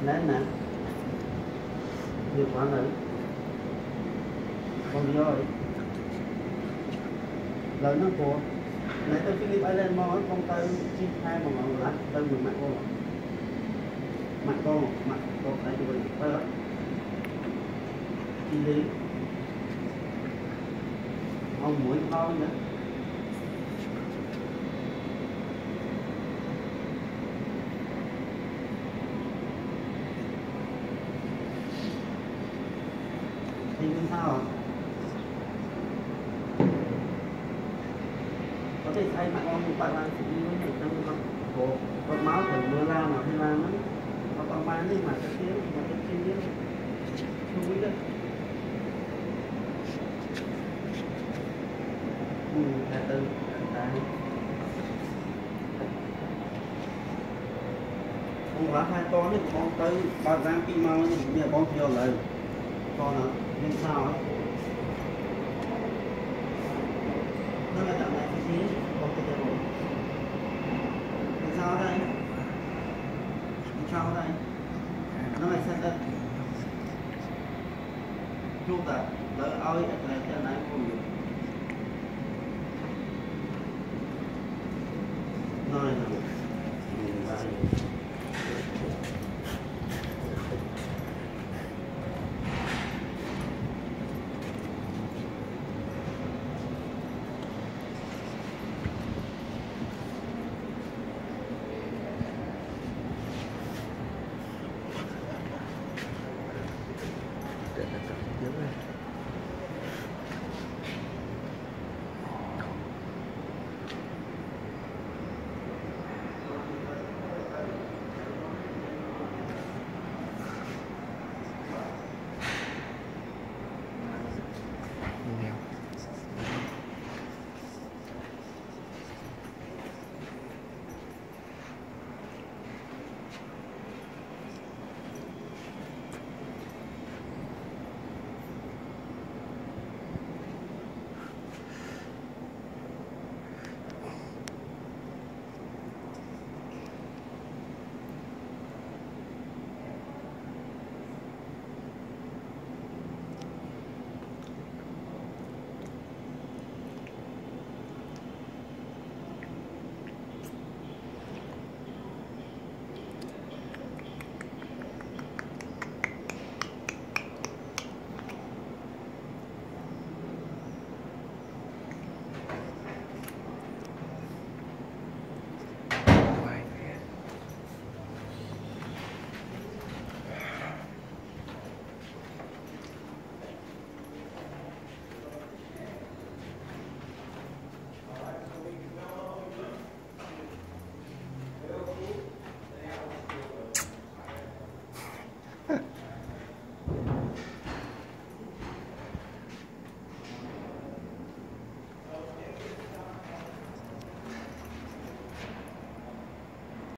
Nên nè nhiều quá nữa con đi rồi lời nó của nãy tôi Philip Island mò con tay chi hai mà ngọn lá tay mình mặt con tay tụi mình tay chi lý ông mũi thôi nữa thì sao có thể thay mặt con bạn làm gì với những trong con máu từ mưa ra mà hay là nó con bán đi mà cái tiếng mà cái tiếng chú ý đấy từ con lá hai con ấy con tới ba giang pi mau nhưng bây giờ con nhiều lời con nó nhưng sao ấy nó là chậm lại tí con cái gì rồi sao đây sao đây nó lại sao đây chụp à lỡ ơi này